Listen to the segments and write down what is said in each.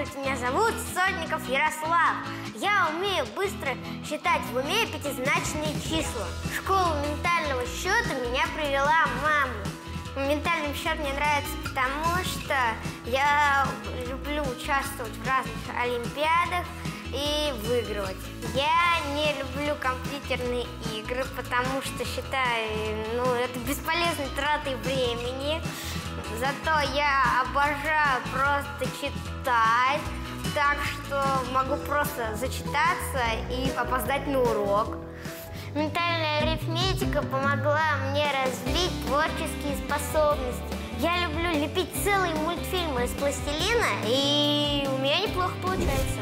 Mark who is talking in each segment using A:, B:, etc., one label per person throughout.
A: Здравствуйте, меня зовут Сотников Ярослав. Я умею быстро считать в уме пятизначные числа. В школу ментального счета меня привела мама. Ментальный счет мне нравится, потому что я люблю участвовать в разных олимпиадах и выигрывать. Я не люблю компьютерные игры, потому что считаю, это бесполезной тратой времени. Зато я обожаю просто читать, так что могу просто зачитаться и опоздать на урок. Ментальная арифметика помогла мне развить творческие способности. Я люблю лепить целые мультфильмы из пластилина, и у меня неплохо получается.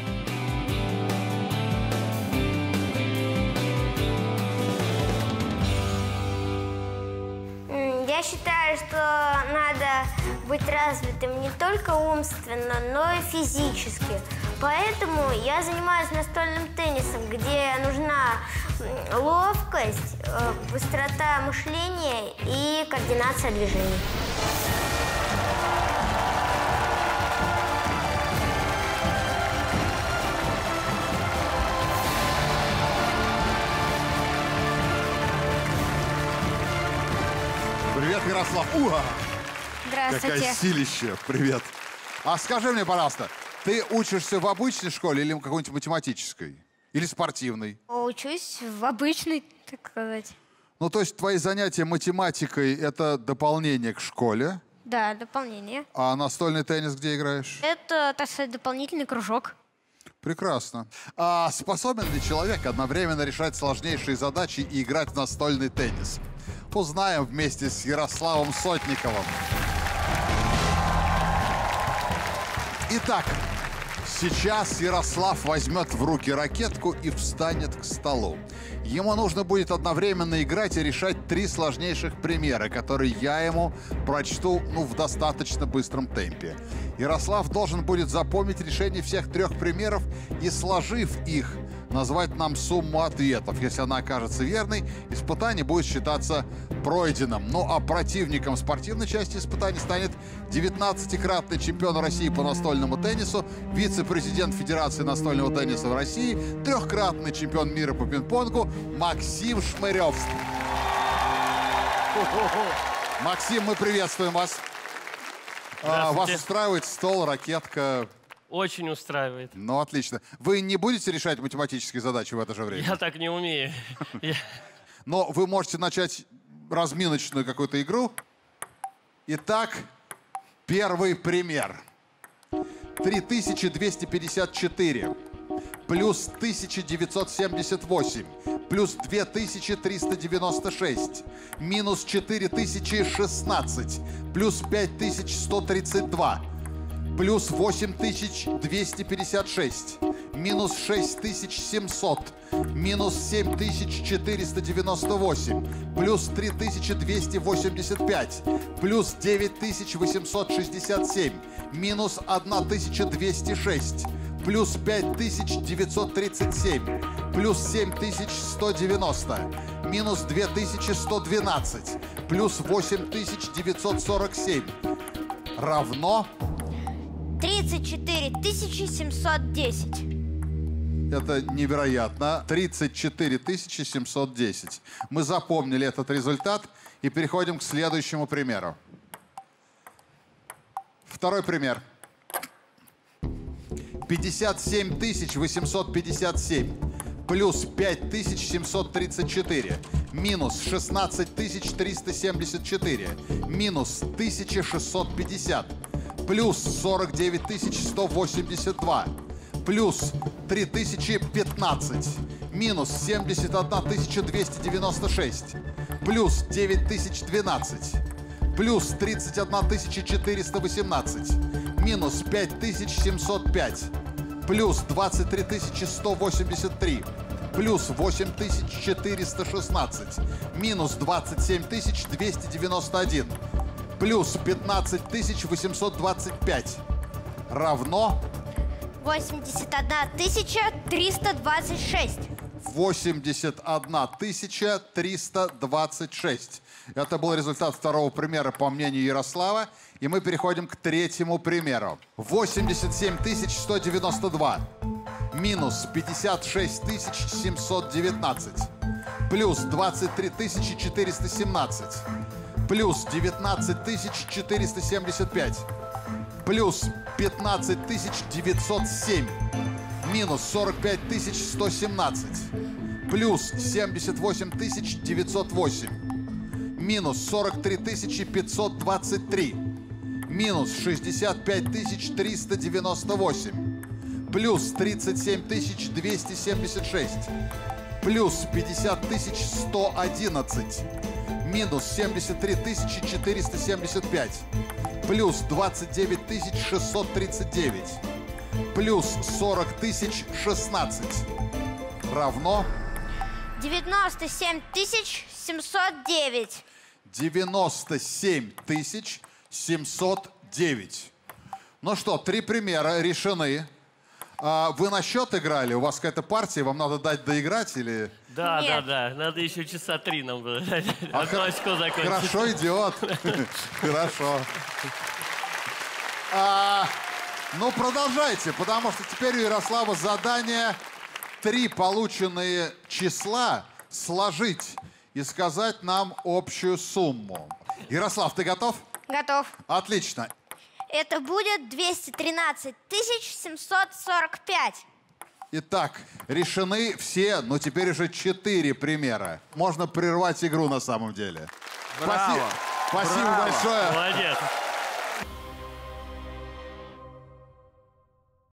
A: Я считаю, что надо быть развитым не только умственно, но и физически. Поэтому я занимаюсь настольным теннисом, где нужна ловкость, быстрота мышления и координация движений.
B: Привет, Ярослав. Ура!
A: Здравствуйте.
B: Какая силища. Привет. А скажи мне, пожалуйста, ты учишься в обычной школе или в какой-нибудь математической? Или спортивной?
A: Учусь в обычной, так сказать.
B: Ну, то есть твои занятия математикой – это дополнение к школе?
A: Да, дополнение.
B: А настольный теннис где играешь?
A: Это, так сказать, дополнительный кружок.
B: Прекрасно. А способен ли человек одновременно решать сложнейшие задачи и играть в настольный теннис? Узнаем вместе с Ярославом Сотниковым. Итак, сейчас Ярослав возьмет в руки ракетку и встанет к столу. Ему нужно будет одновременно играть и решать 3 сложнейших примера, которые я ему прочту в достаточно быстром темпе. Ярослав должен будет запомнить решение всех 3 примеров и, сложив их, назвать нам сумму ответов. Если она окажется верной, испытание будет считаться пройденным. Ну а противником спортивной части испытаний станет 19-кратный чемпион России по настольному теннису, вице-президент Федерации настольного тенниса в России, 3-кратный чемпион мира по пинг-понгу Максим Шмыревский. Максим, мы приветствуем вас. Вас устраивает стол, ракетка?
C: Очень устраивает.
B: Ну, отлично. Вы не будете решать математические задачи в это же время?
C: Я так не умею.
B: Но вы можете начать разминочную какую-то игру. Итак, первый пример. 3254 плюс 1978 плюс 2396 минус 4016 плюс 5132 плюс 8256 минус 6700 минус 7498 плюс 3285 плюс 9867 минус 1206 плюс 5937 плюс 7190 минус 2112 плюс 8947 равно
A: 34 710.
B: Это невероятно. 34 710. Мы запомнили этот результат и переходим к следующему примеру. Второй пример. 57 857 плюс 5734 минус 16 374 минус 1650 плюс 49 182 плюс 3015 минус 71 296 плюс 9012 плюс 31 418 минус 5705 плюс 23 183 плюс 8416 минус 27 291 плюс 15 825 равно
A: 81 326.
B: 81 326. Это был результат второго примера, по мнению Ярослава. И мы переходим к третьему примеру. 87 192 минус 56 719 плюс 23 417 плюс 19 475 плюс 15 907 минус 45 117 плюс 78 908 минус 43 523 минус 65 398 плюс 37 276 плюс 50 111 минус 73 475 плюс 29 639 плюс 40 016 равно
A: 97 709.
B: 97 709. Ну что, 3 примера решены. Вы на счет играли? У вас какая-то партия? Вам надо дать доиграть или...
C: Да. Надо еще часа 3 нам было. Одно очко закончить.
B: Хорошо идет. Хорошо. Ну, продолжайте, потому что теперь у Ярослава задание 3 полученные числа сложить и сказать нам общую сумму. Ярослав, ты готов?
A: Готов.
B: Отлично.
A: Это будет 213 745.
B: Итак, решены все, но теперь уже 4 примера. Можно прервать игру на самом деле.
D: Браво!
B: Спасибо
D: Браво!
B: большое.
C: Молодец.